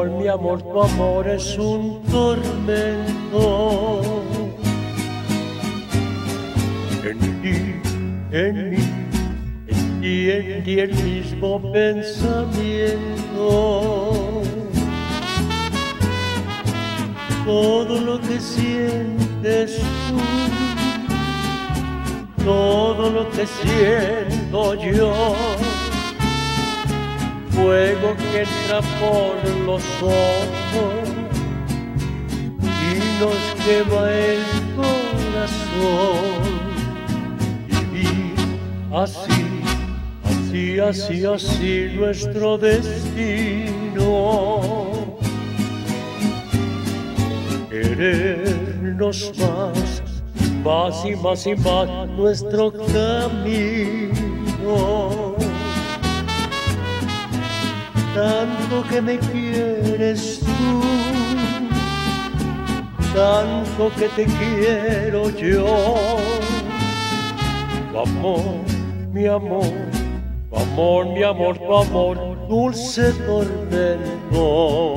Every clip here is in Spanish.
mi amor, tu amor es un tormento. En ti, en mí, en ti el mismo pensamiento. Todo lo que sientes tú, todo lo que siento yo, fuego que entra por los ojos y nos quema el corazón. Vivir así nuestro destino. Querernos más y más nuestro camino. Tanto que me quieres tú, tanto que te quiero yo. Tu amor, mi amor, tu amor, mi amor, tu amor, dulce tormento.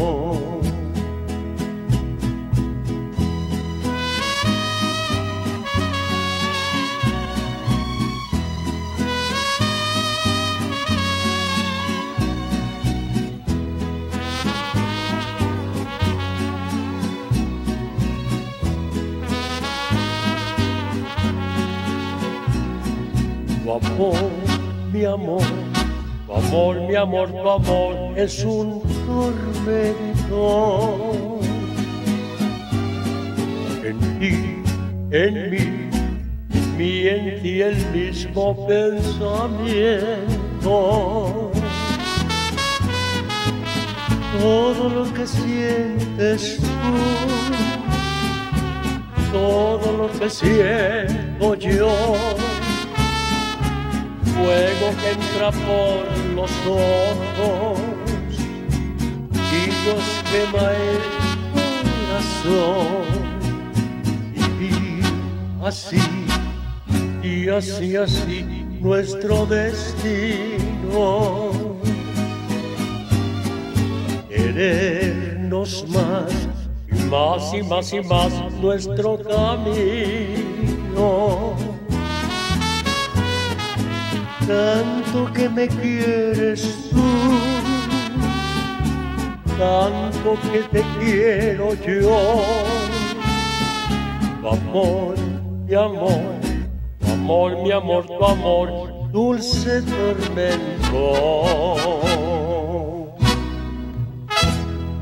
Tu amor, mi amor, tu amor, mi amor, tu amor es un tormento. En ti, en mí, en ti el mismo pensamiento. Todo lo que sientes tú, todo lo que siento yo, fuego que entra por los ojos y nos quema el corazón. Vivir así nuestro destino. Querernos más y más nuestro camino. Tanto que me quieres tú, tanto que te quiero yo. Tu amor, mi amor, tu amor, mi amor, tu amor, dulce tormento.